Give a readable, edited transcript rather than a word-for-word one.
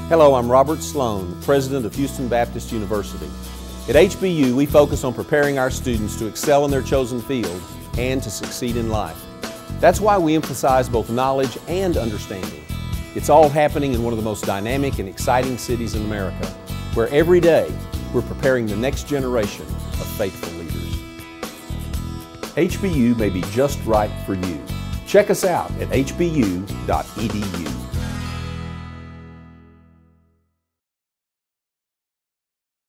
Hello, I'm Robert Sloan, President of Houston Baptist University. At HBU, we focus on preparing our students to excel in their chosen field and to succeed in life. That's why we emphasize both knowledge and understanding. It's all happening in one of the most dynamic and exciting cities in America, where every day we're preparing the next generation of faithful leaders. HBU may be just right for you. Check us out at hbu.edu.